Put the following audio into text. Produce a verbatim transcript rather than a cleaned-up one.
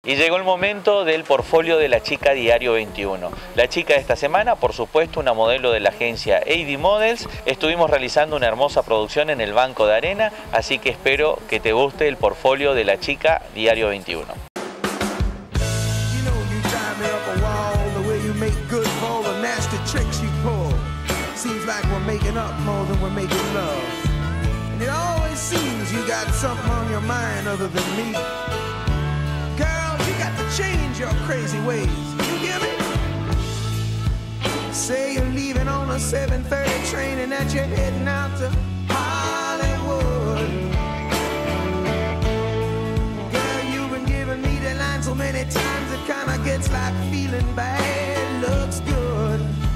Y llegó el momento del portfolio de la chica Diario veintiuno. La chica de esta semana, por supuesto, una modelo de la agencia A D Models. Estuvimos realizando una hermosa producción en el Banco de Arena, así que espero que te guste el portfolio de la chica Diario veintiuno. Change your crazy ways, you hear me? Say you're leaving on a seven thirty train and that you're heading out to Hollywood. Girl, you've been giving me the line so many times it kinda gets like feeling bad looks good.